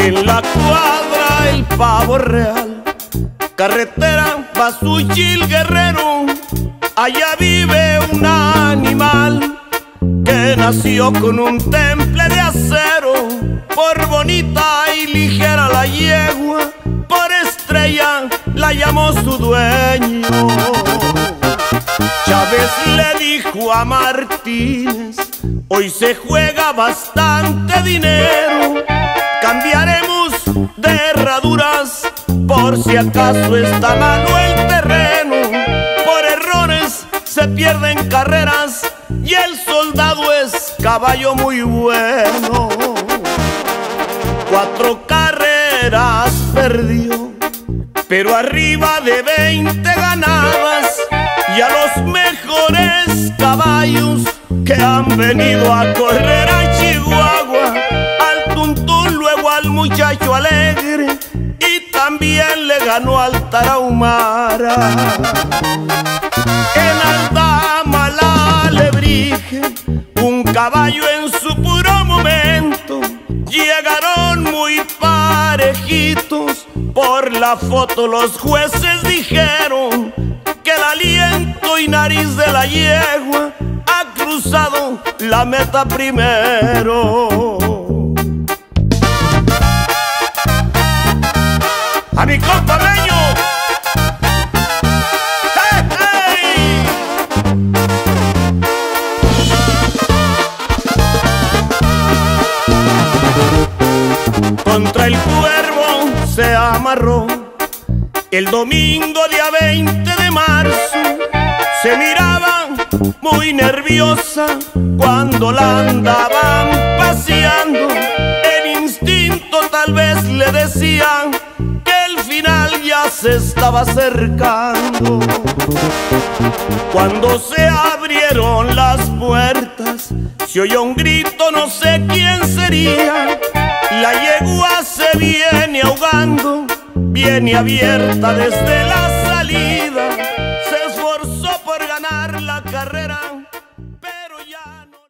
En la cuadra El Pavo Real, carretera Pasuchil Guerrero, allá vive un animal que nació con un temple de acero. Por bonita y ligera la yegua, por estrella la llamó su dueño. Chávez le dijo a Martínez: hoy se juega bastante dinero, cambiaremos de herraduras por si acaso está malo el terreno. Por errores se pierden carreras y el soldado es caballo muy bueno. 4 carreras perdió, pero arriba de 20 ganadas, y a los mejores caballos que han venido a correr a Chihuahua, al Tuntún, luego al Muchacho Alegre, y también le ganó al Tarahumara. En Aldama la Alebrije, un caballo en su puro momento, llegaron muy parejitos. Por la foto los jueces dijeron que el aliento y nariz de la yegua ha cruzado la meta primero. A mi compa Meño. Contra el Cuervo se amarró el domingo día 20 de marzo. Se miraba muy nerviosa cuando la andaban paseando. El instinto tal vez le decía que el final ya se estaba acercando. Cuando se abrieron las puertas, se oyó un grito, no sé quién sería. La yegua se viene ahogando, viene abierta desde las